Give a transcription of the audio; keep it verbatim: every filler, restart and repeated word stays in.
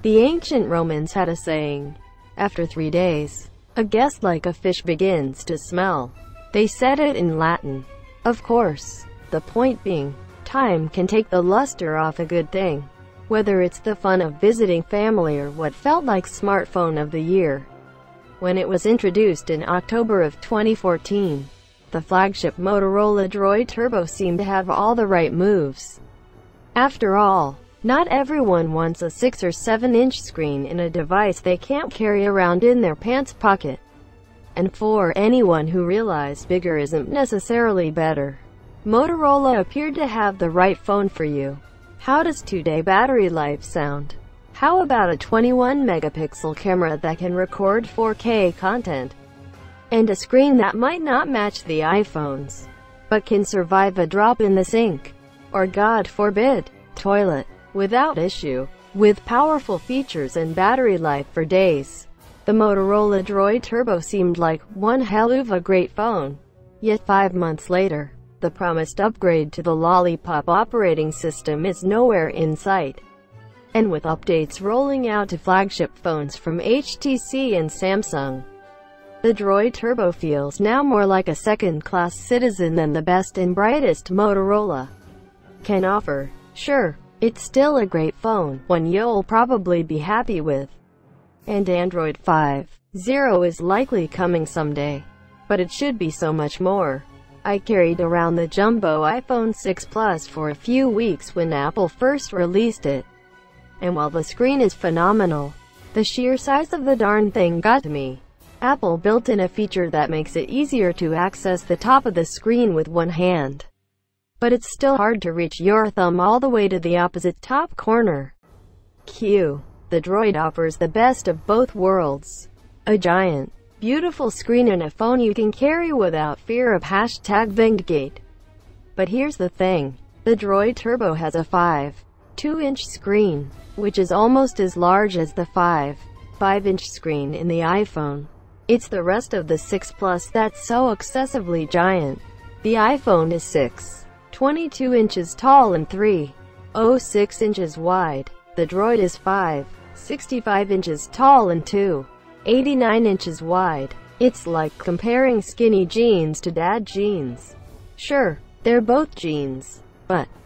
The ancient Romans had a saying, after three days, a guest like a fish begins to smell. They said it in Latin. Of course, the point being, time can take the luster off a good thing. Whether it's the fun of visiting family or what felt like smartphone of the year. When it was introduced in October of twenty fourteen, the flagship Motorola Droid Turbo seemed to have all the right moves. After all, not everyone wants a six or seven inch screen in a device they can't carry around in their pants pocket. And for anyone who realized bigger isn't necessarily better, Motorola appeared to have the right phone for you. How does two-day battery life sound? How about a twenty-one megapixel camera that can record four K content? And a screen that might not match the iPhone's, but can survive a drop in the sink, or God forbid, toilet, without issue. With powerful features and battery life for days, the Motorola Droid Turbo seemed like one hell of a great phone. Yet five months later, the promised upgrade to the Lollipop operating system is nowhere in sight. And with updates rolling out to flagship phones from H T C and Samsung, the Droid Turbo feels now more like a second-class citizen than the best and brightest Motorola can offer. Sure, it's still a great phone, one you'll probably be happy with. And Android five point oh is likely coming someday. But it should be so much more. I carried around the jumbo iPhone six Plus for a few weeks when Apple first released it. And while the screen is phenomenal, the sheer size of the darn thing got to me. Apple built in a feature that makes it easier to access the top of the screen with one hand. But it's still hard to reach your thumb all the way to the opposite top corner. Q. The Droid offers the best of both worlds. A giant, beautiful screen and a phone you can carry without fear of hashtag Vindgate. But here's the thing. The Droid Turbo has a five point two inch screen, which is almost as large as the five point five inch screen in the iPhone. It's the rest of the six Plus that's so excessively giant. The iPhone is six point two inches tall and three point oh six inches wide. The Droid is five point six five inches tall and two point eight nine inches wide. It's like comparing skinny jeans to dad jeans. Sure, they're both jeans, but